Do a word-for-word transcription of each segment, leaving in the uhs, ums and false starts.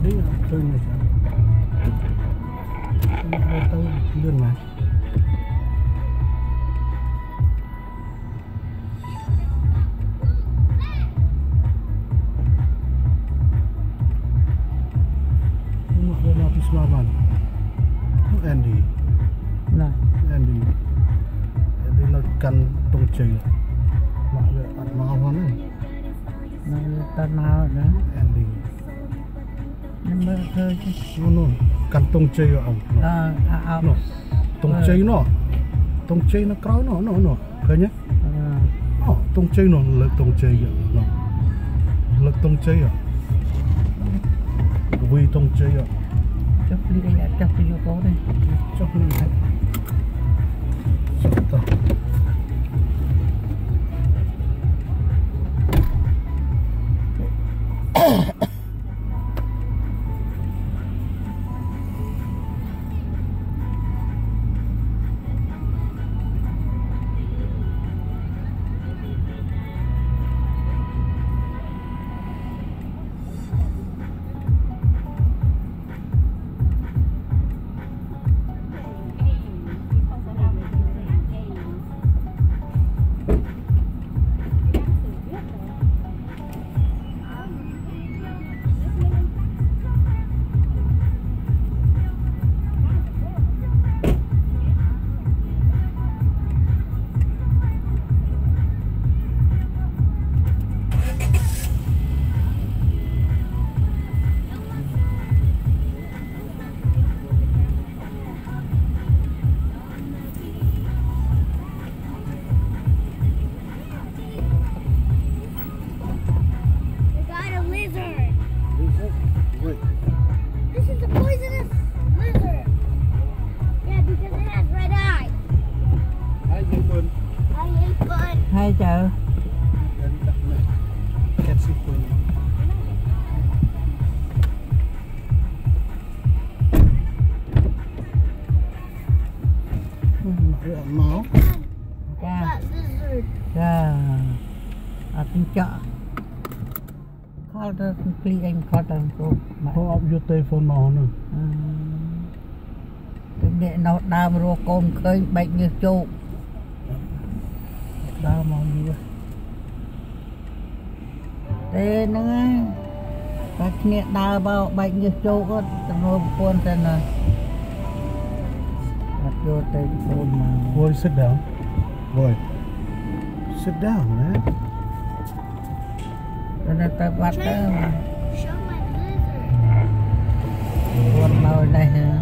đấy chơi này sao tôi lươn mà Selamat, Andy. Nah, Andy. Andy lakukan tongcay. Mak ada mahal mana? nah tanah dah. Andy. Nombor kerja. No no, kan tongcay ang. Ah, ah, no. Tongcay no. Tongcay na krau no no no. Kanya? Ah. Oh, tongcay no, lek tongcay no. Lek tongcay ah. Vui tongcay ah. Chấp đi đây, chấp đi vô cố đây. Chấp đi đây. Chấp tao. Hai chợ. Máu. Dạ. Dạ. À tin chợ. Call the complete anh call the go. Có áp vô telephone nó nữa. Cái điện nó đau rồi con khơi bệnh như châu. Đau màu gì vậy? Thế nữa. Các nghệ đau bao bệnh như châu có tầm rồi con tên là. Đặt vô telephone mà. Boy, sit down. Boy. Sit down, man. Rồi nó ta bắt đó mà. Con màu này hả?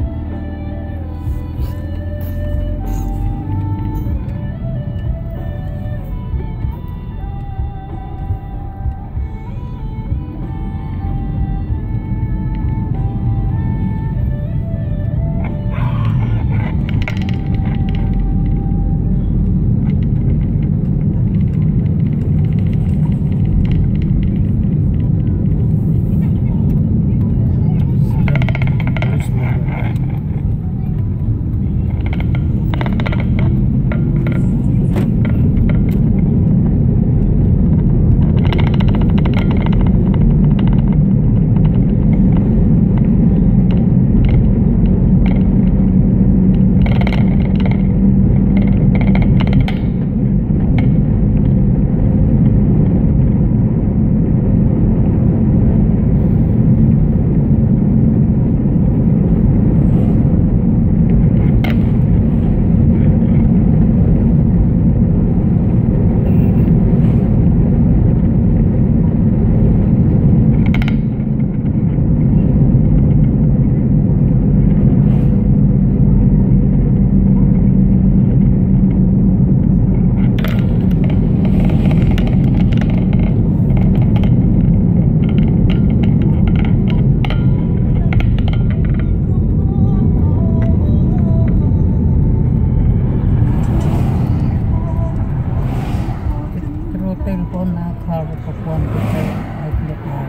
telepon call perempuan kita naik mau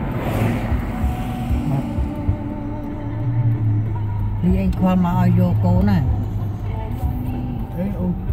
đi anh khoa mà ao vô cố này. Thế ông